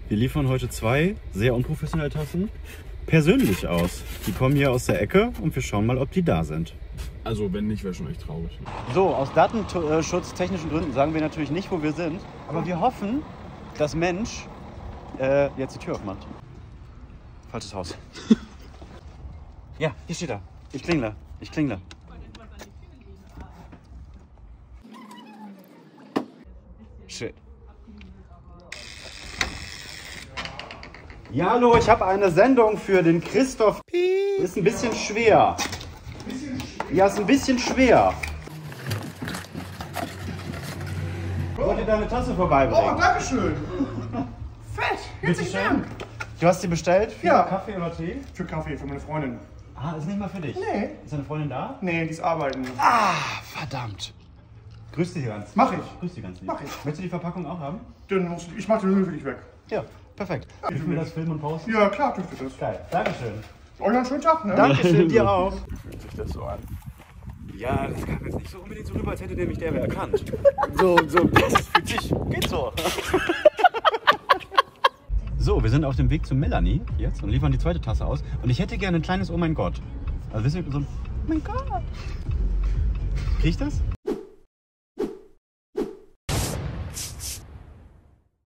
Wir liefern heute 2 sehr unprofessionelle Tassen persönlich aus. Die kommen hier aus der Ecke und wir schauen mal, ob die da sind. Also wenn nicht, wäre schon echt traurig. So, aus datenschutztechnischen Gründen sagen wir natürlich nicht, wo wir sind. Aber wir hoffen, dass Mensch jetzt die Tür aufmacht. Falsches Haus. Ja, hier steht er. Ich klingle. Ich klingle. Shit. Ja, hallo, ich habe eine Sendung für den Christoph. Ist ein bisschen schwer. Ja, ist ein bisschen schwer. Wollt ihr deine Tasse vorbeibringen? Oh, danke schön. Fett. Herzlichen Dank. Du hast sie bestellt für Ja. Kaffee oder Tee? Für Kaffee, für meine Freundin. Ah, ist nicht mal für dich? Nee. Ist deine Freundin da? Nee, die ist arbeiten. Ah, verdammt. Grüß dich ganz. Mach ich. Grüß dich ganz lieb. Mach ich. Möchtest du die Verpackung auch haben? Ich mach den Müll für dich weg. Ja, perfekt. Dürfen wir das filmen und posten? Ja, klar, dürfte das. Geil. Dankeschön. Euch noch einen schönen Tag, ne? Dankeschön, dir auch. Fühlt sich das so an? Ja, das kam jetzt nicht so unbedingt so rüber, als hätte der mich der erkannt. So, das ist für dich. Geht so. So, wir sind auf dem Weg zu Melanie jetzt und liefern die zweite Tasse aus. Und ich hätte gerne ein kleines Oh mein Gott. Also wisst ihr, so ein Oh mein Gott. Krieg ich das?